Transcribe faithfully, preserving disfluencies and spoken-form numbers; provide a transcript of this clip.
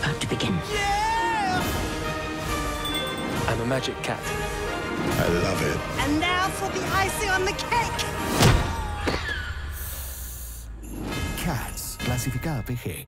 about to begin. Yeah! I'm a magic cat. I love it. And now for the icing on the cake. Cats, clasificada P G.